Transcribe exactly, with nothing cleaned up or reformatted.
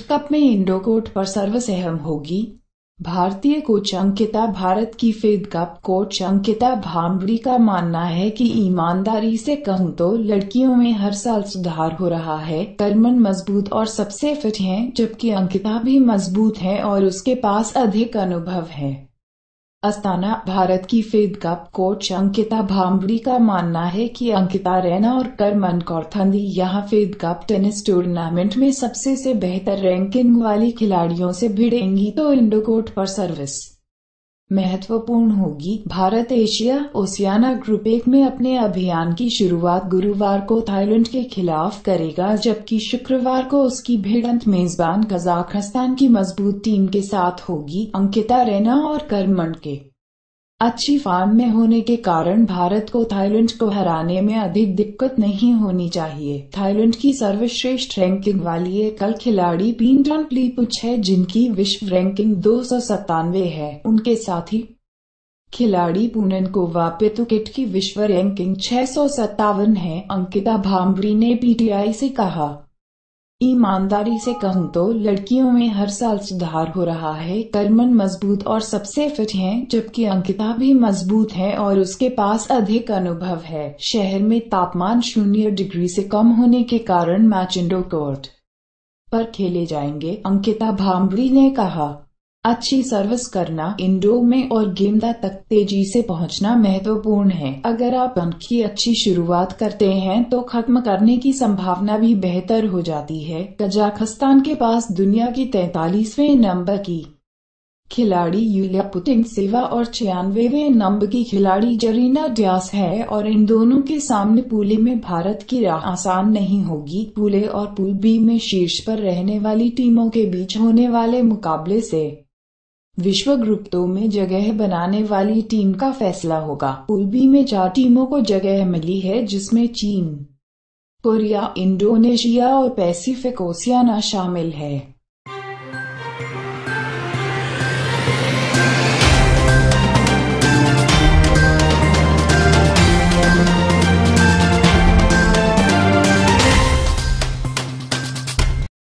Cup में Indo court पर सर्वसहम होगी। भारतीय कोच अंकिता भारत की Fed Cup coach Ankita Bhambri का मानना है कि ईमानदारी से कहूं तो लड़कियों में हर साल सुधार हो रहा है। करमन मजबूत और सबसे फिट हैं, जबकि अंकिता भी मजबूत है और उसके पास अधिक अनुभव है। अस्ताना भारत की Fed Cup coach Ankita Bhambri का मानना है कि अंकिता रैना और करमन कौरथंदी यहां फेड कप टेनिस टूर्नामेंट में सबसे से बेहतर रैंकिंग वाली खिलाड़ियों से भिड़ेंगी तो इंडो कोर्ट पर सर्विस महत्वपूर्ण होगी। भारत एशिया ओशियाना ग्रुप एक में अपने अभियान की शुरुआत गुरुवार को थाईलैंड के खिलाफ करेगा, जबकि शुक्रवार को उसकी भिड़ंत मेजबान कजाकिस्तान की मजबूत टीम के साथ होगी। अंकिता रैना और करमन के अच्छी फॉर्म में होने के कारण भारत को थाईलैंड को हराने में अधिक दिक्कत नहीं होनी चाहिए। थाईलैंड की सर्वश्रेष्ठ रैंकिंग वाली एकल खिलाड़ी पिंटोनप्लीपुच है, जिनकी विश्व रैंकिंग दो सौ सत्तानवे है। उनके साथी खिलाड़ी पूनन कोवापेतुकिट की विश्व रैंकिंग छह सौ सत्तावन है। अंकिता भांबरी ने पीटीआई से कहा, ईमानदारी से कहूं तो लड़कियों में हर साल सुधार हो रहा है। करमन मजबूत और सबसे फिट हैं, जबकि अंकिता भी मजबूत है और उसके पास अधिक अनुभव है। शहर में तापमान शून्य डिग्री से कम होने के कारण मैच इंडो कोर्ट पर खेले जाएंगे। अंकिता भांबरी ने कहा, अच्छी सर्विस करना इंडो में और गेंदा तक तेजी से पहुंचना महत्वपूर्ण है। अगर आप अंक की अच्छी शुरुआत करते हैं तो खत्म करने की संभावना भी बेहतर हो जाती है। कजाकिस्तान के पास दुनिया की तैंतालीसवें नंबर की खिलाड़ी यूलिया पुतिनसेवा और छियानवेवें नंबर की खिलाड़ी जरीना ड्यास है और इन दोनों के सामने पूल ए में भारत की राह आसान नहीं होगी। पूल ए और पूल बी में शीर्ष पर रहने वाली टीमों के बीच होने वाले मुकाबले से विश्व ग्रुप दो में जगह बनाने वाली टीम का फैसला होगा। पूल बी में चार टीमों को जगह मिली है, जिसमें चीन, कोरिया, इंडोनेशिया और पैसिफिक ओशियाना शामिल है।